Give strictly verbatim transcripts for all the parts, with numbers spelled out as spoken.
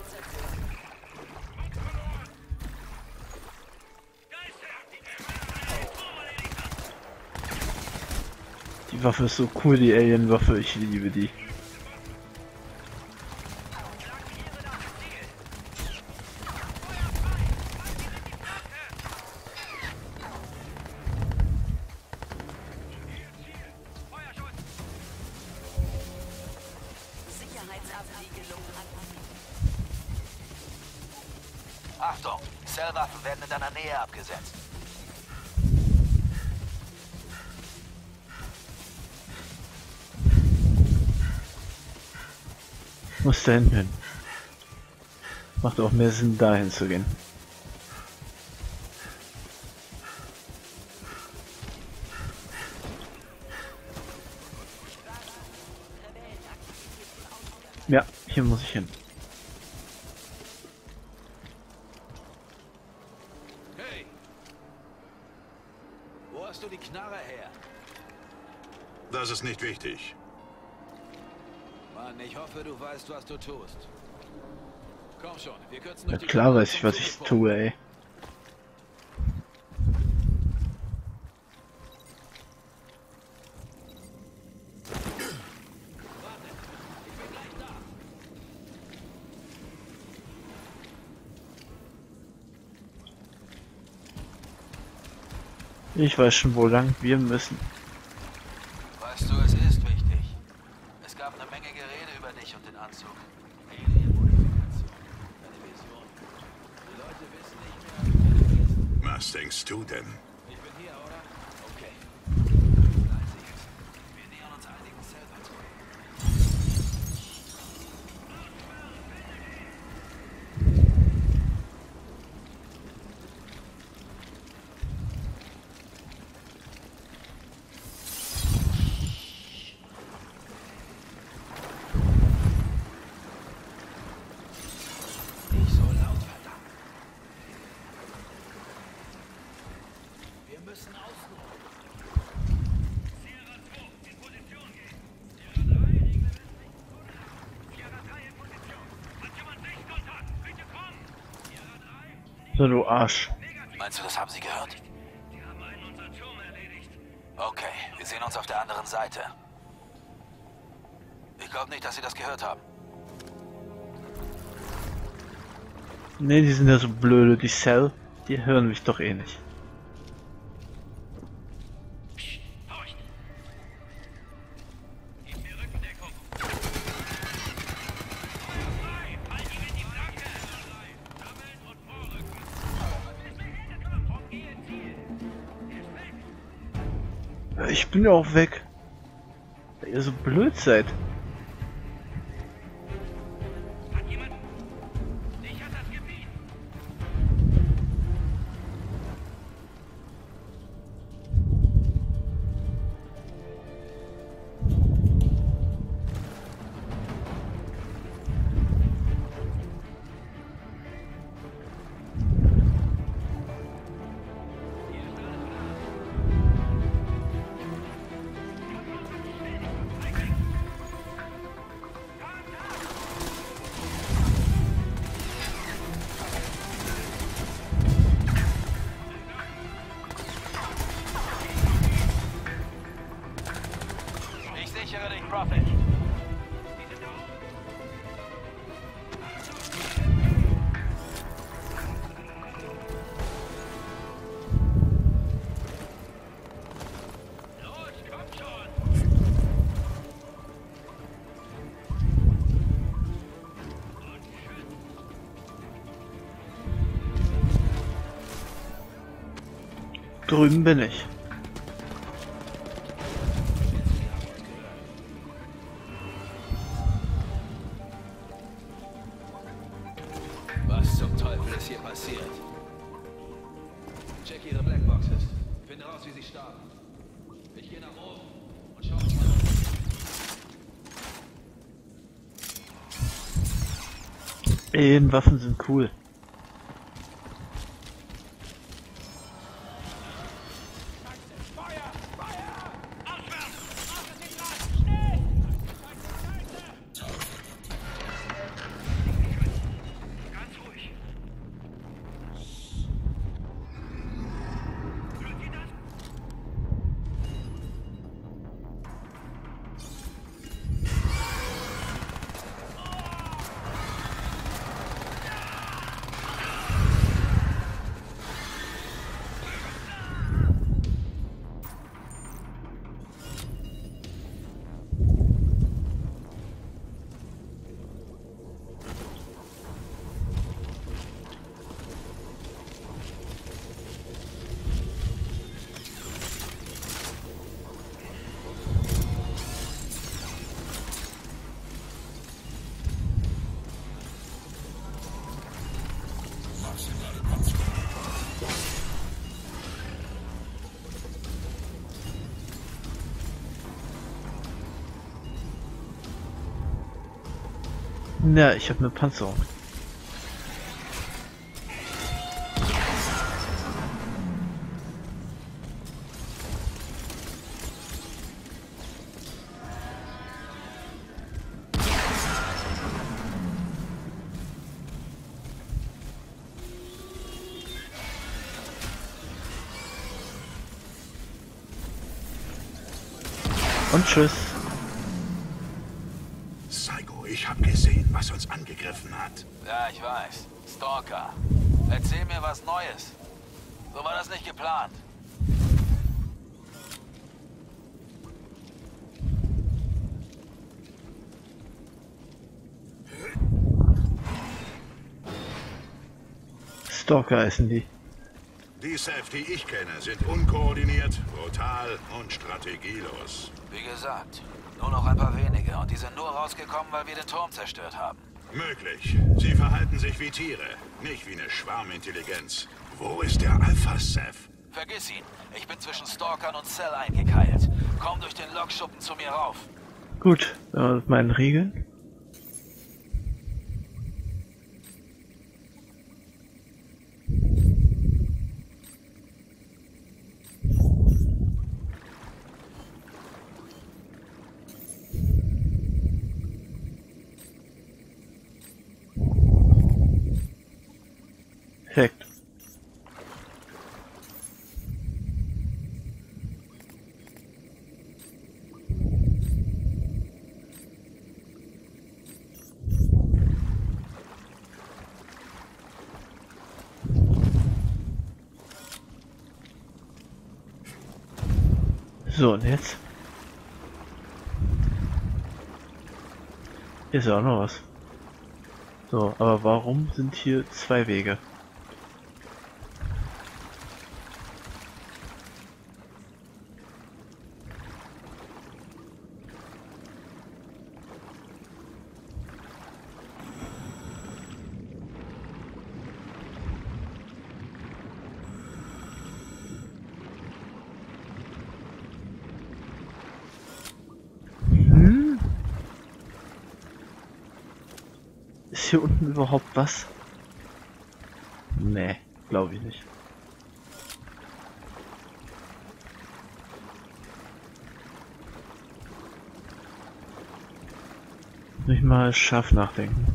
Die Waffe ist so cool, die Alien-Waffe, ich liebe die. Achtung, Cellwaffen werden in deiner Nähe abgesetzt. Muss da hinten hin. Macht auch mehr Sinn, dahin zu gehen. Ja, hier muss ich hin. Hey! Wo hast du die Knarre her? Das ist nicht wichtig. Mann, ich hoffe, du weißt, was du tust. Komm schon, wir kürzen Ja, durch die klar Kamera weiß ich, zum was ich Zug tue, ey. Ich weiß schon, wo lang wir müssen. Weißt du, es ist wichtig. Es gab eine Menge Gerede über dich und den Anzug. Alien-Modifikation. Deine Vision. Die Leute wissen nicht mehr. Was denkst du denn? Ich bin hier, oder? Okay. Leise jetzt. Wir nähern uns einigen Cell-Patronen. Nicht so laut, verdammt. Wir müssen ausruhen. Sierra zwei, in Position gehen. Sierra drei, Regeln westlich. Sierra drei in Position. Hat jemand Sichtkontakt? Bitte kommen. Sierra drei. So, du Arsch. Meinst du, das haben sie gehört? Die haben einen unserer Türme erledigt. Okay, wir sehen uns auf der anderen Seite. Ich glaube nicht, dass sie das gehört haben. Ne, die sind ja so blöde, die Cell, die hören mich doch eh nicht. Horcht! Gib mir Rückendeckung. Frei! Halt ihm in die Flanke! Sammeln und vorrücken. Gehe Ziel. Er ist weg. Ich bin ja auch weg. Weil ihr so blöd seid. Hat jemand... Sichert das Gebiet. Ich sichere dich, Prophet. Los, kommt schon! Drüben bin ich. Was zum Teufel ist hier passiert? Check ihre Blackboxes. Finde raus, wie sie starten. Ich gehe nach oben und schau uns mal an. Alien-Waffen sind cool. Ja, ich habe eine Panzerung. Und tschüss. Saigo, ich hab gesehen, was uns angegriffen hat. Ja, ich weiß. Stalker. Erzähl mir was Neues. So war das nicht geplant. Stalker heißen die. Die Self, die ich kenne, sind unkoordiniert, brutal und strategielos. Wie gesagt, nur noch ein paar wenige und die sind nur rausgekommen, weil wir den Turm zerstört haben. Möglich. Sie verhalten sich wie Tiere, nicht wie eine Schwarmintelligenz. Wo ist der Alpha-Seth? Vergiss ihn. Ich bin zwischen Stalkern und Cell eingekeilt. Komm durch den Lokschuppen zu mir rauf. Gut, äh, meinen Regeln. Perfekt. So, und jetzt? Hier ist ja auch noch was. So, aber warum sind hier zwei Wege? Ist hier unten überhaupt was? Nee, glaube ich nicht. Muss ich mal scharf nachdenken.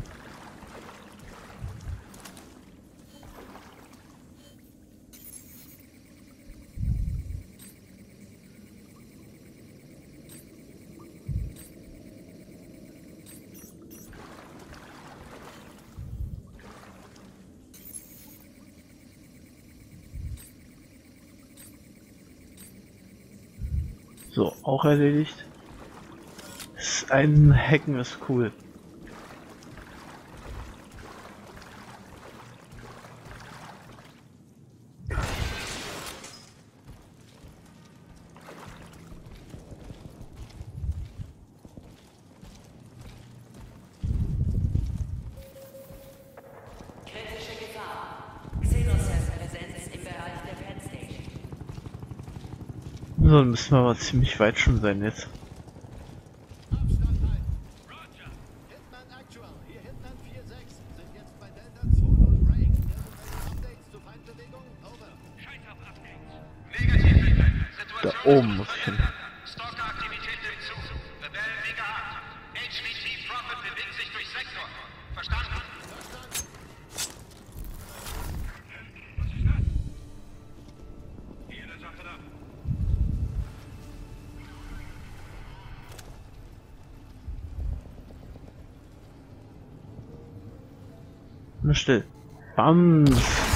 So, auch erledigt. Das ein Hacken ist cool. Kritische Gefahr. Xenosys-Präsenz im Bereich der Penn Station. So, dann müssen wir aber ziemlich weit schon sein jetzt. Abstand halten. Roger. Hitman Actual. Hier Hitman vier sechs. Sind jetzt bei Delta zwei null Break. Irgendwelche Updates zu Feindbewegung? Over. Scheiß auf Updates. Negativ, Hitman. Da Situation oben muss ich hin. Stalker-Aktivität nimmt zu. Rebellen wie gehabt. H V T Prophet bewegt sich durch Sektor. Verstanden? Was ist das? Hier, der Sache da. Na still. Bams.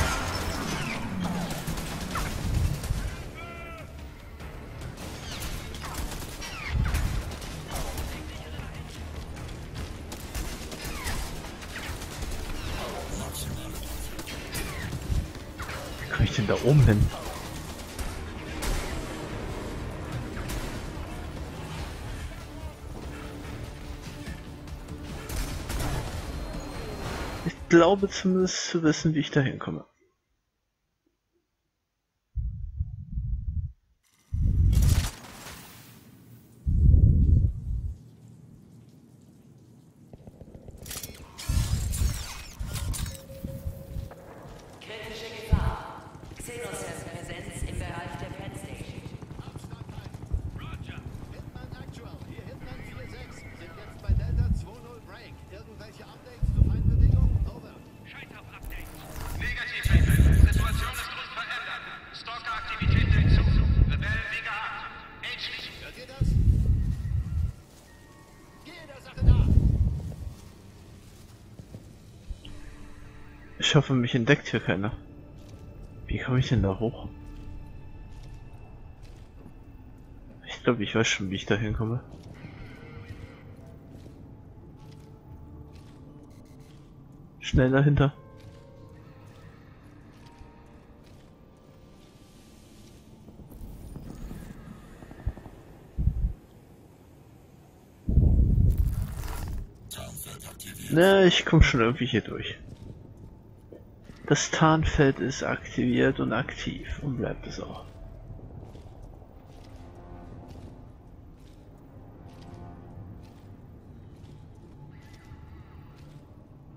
Wie komme ich denn da oben hin? Ich glaube zumindest zu wissen, wie ich da hinkomme. Xenos Präsenz im Bereich der Penn Station. Abstand halten. Roger. Hitman Actual, hier Hitman vier sechs. Sind jetzt bei Delta zwei null Break. Irgendwelche Updates zu Feindbewegungen? Over. Scheiß auf Updates. Negativ, Hitman. Situation ist unverändert. Stalker-Aktivität nimmt zu. Rebellen wie gehabt. H V. Hört ihr das? Gehe der Sache nach. Ich hoffe, mich entdeckt hier keiner. Wie komme ich denn da hoch? Ich glaube, ich weiß schon, wie ich da hinkomme. Schnell dahinter. Na, ich komme schon irgendwie hier durch. Das Tarnfeld ist aktiviert und aktiv und bleibt es auch.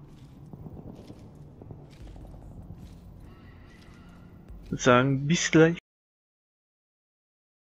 Ich würde sagen, bis gleich.